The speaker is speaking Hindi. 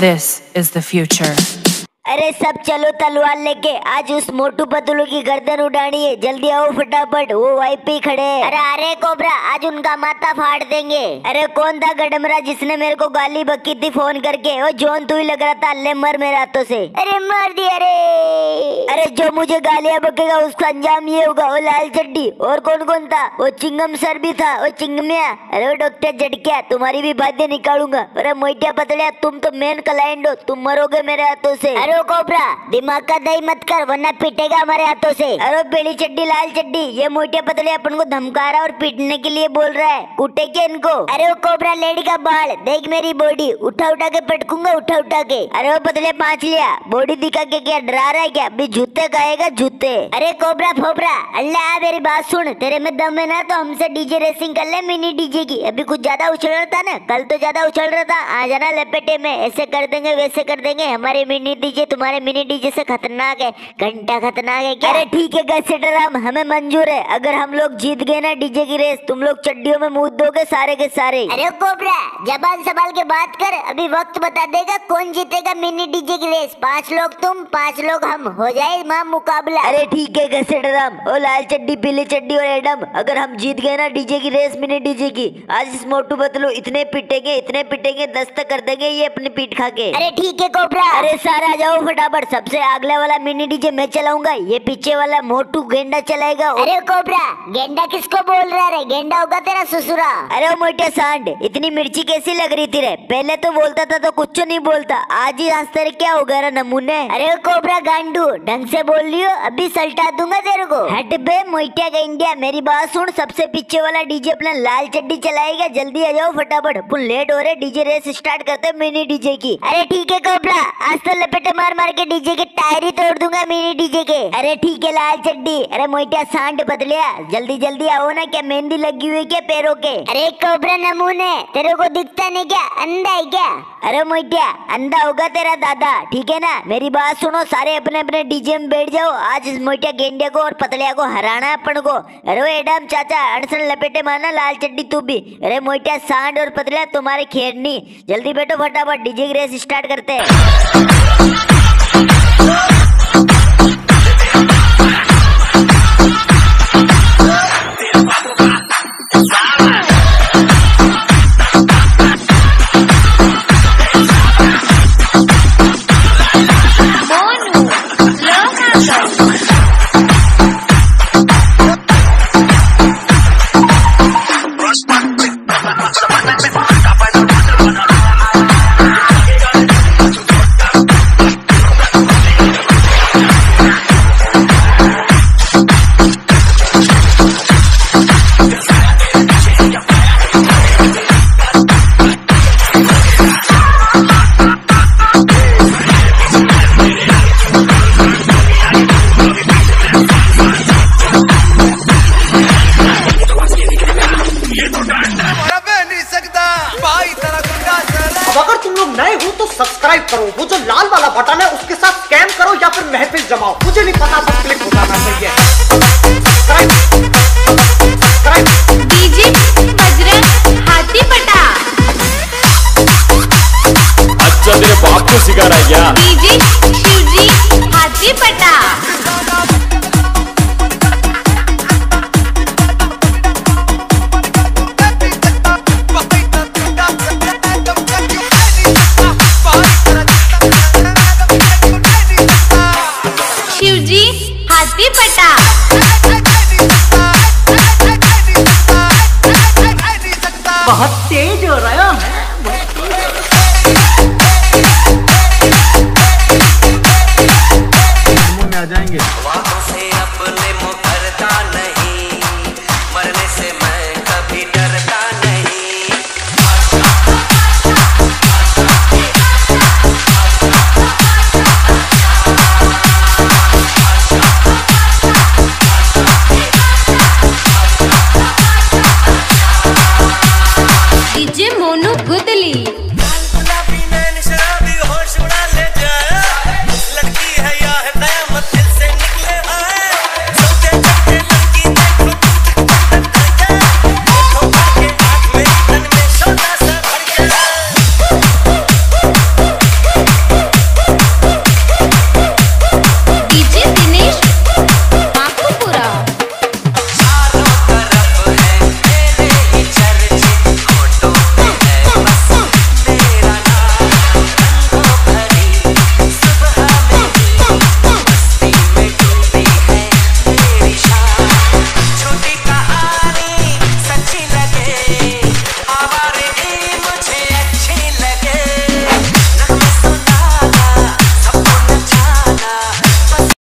This is the future. अरे सब चलो तलवार लेके, आज उस मोटू पतलू की गर्दन उड़ानी है। जल्दी आओ फटाफट, वो वहीं पे खड़े। अरे कोबरा, आज उनका माथा फाड़ देंगे। अरे कौन था गडमरा जिसने मेरे को गाली बकी थी फोन करके? वो जॉन तू ही लग रहा था। ले मर मेरे हाथों से। अरे मार दिया रे। अरे जो मुझे गालियां बकेगा उसका अंजाम ये होगा। वो लाल चड्डी और कौन कौन था? वो चिंगम सर भी था। वो चिंगमिया, अरे वो डॉक्टर झटकिया, तुम्हारी भी बातें निकालूंगा। अरे मोइटिया पतलिया, तुम तो मेन क्लाइंट हो, तुम मरोगे मेरे हाथों से। अरे कोबरा, दिमाग का दही मत कर वरना पीटेगा हमारे हाथों से। अरे बेली चड्डी लाल चड्डी, ये मोटिया पतले अपन को धमका रहा और पीटने के लिए बोल रहा है। कूटे क्या इनको? अरे वो कोबरा लेडी का बाल देख, मेरी बॉडी उठा उठा के पटकूंगा, उठा उठा के। अरे वो पतले पांच लिया, बॉडी दिखा के क्या डरा रहा है क्या? अभी जूते खाएगा जूते। अरे कोबरा फोबरा, अल्लाह मेरी बात सुन, तेरे में दम है ना तो हमसे डीजे रेसिंग कर ले, मिनी डीजे की। अभी कुछ ज्यादा उछल रहा था ना, कल तो ज्यादा उछल रहा था। आ जाना लपेटे में, ऐसे कर देंगे वैसे कर देंगे। हमारे मिनी डीजे तुम्हारे मिनी डीजे से खतरनाक है, घंटा खतरनाक है क्या? अरे ठीक है गैसेटराम, हमें मंजूर है। अगर हम लोग जीत गए ना डीजे की रेस, तुम लोग चड्डियों में मुंह दोगे सारे के सारे। अरे कोबरा, जबान संभाल के बात कर, अभी वक्त बता देगा कौन जीतेगा मिनी डीजे की रेस। 5 लोग तुम, 5 लोग हम, हो जाए मां मुकाबला। अरे ठीक है गैसेटराम, ओ लाल चड्डी पीली चड्डी और एडम, अगर हम जीत गए ना डीजे की रेस मिनी डीजे की, आज इस मोटू पतलू इतने पिटेंगे दस्तक कर देंगे ये अपनी पीठ खा के। अरे ठीक है कोबरा। अरे सारा आ जाओ फटाफट, सबसे अगला वाला मिनी डीजे मैं चलाऊंगा, ये पीछे वाला मोटू गेंडा चलाएगा। अरे कोबरा, गेंडा किसको बोल रहा है? गेंडा होगा तेरा ससुरा। अरे मोटे सांड, इतनी मिर्ची कैसी लग रही थी रे? पहले तो बोलता था तो कुछ नहीं बोलता, आज ही रास्ते रे क्या हो गया रे नमूने? अरे कोबरा गांडू, ढंग से बोल लियो, अभी सल्टा दूंगा तेरे को। हट बे मोइटिया का इंडिया, मेरी बात सुन, सबसे पीछे वाला डीजे अपना लाल चड्डी चलाएगा। जल्दी आ जाओ फटाफट, अपन लेट हो रहे, डीजे रेस स्टार्ट करते मिनी डीजे की। अरे ठीक है कोबरा, आज तो लपेटे मार मार के डीजे के टायर ही तोड़ दूंगा मिनी डीजे के। अरे ठीक है लाल चड्डी। अरे मोइटिया सांड बदलिया, जल्दी जल्दी आओ ना, क्या मेहंदी लगी हुई क्या पैरों के? अरे कोबरा नमूने, तेरे को दिखता नहीं क्या? अंधा है क्या? अरे मोइटिया, अंधा होगा तेरा दादा, ठीक है ना? मेरी बात सुनो, सारे अपने अपने डीजे में बैठ जाओ। आज इस मोइटिया गेंडे को और पतलिया को हराना है अपन को। अरे वो एडम चाचा, अड़सन लपेटे मारना, लाल चड्डी तू भी। अरे मोइटिया सांड और पतलिया, तुम्हारे खेरनी, जल्दी बैठो फटाफट, डीजे की रेस स्टार्ट करते हैं। अगर तुम लोग नए हो तो सब्सक्राइब करो, वो जो लाल वाला बटन है उसके साथ स्कैम करो या फिर महफिल जमाओ, मुझे नहीं पता, बस क्लिक हो जाना चाहिए। डीजे बजरंग हाथी पटा। अच्छा तेरे बाप को सिखा रहा है क्या? डीजे शिवजी हाथी पटा। हाथी पटा। बहुत तेज हो रहा है। में आ जाएंगे। से अपने मुकरता नहीं, मरने से मैं कभी डरता नहीं। डीजे मोनू गुदली।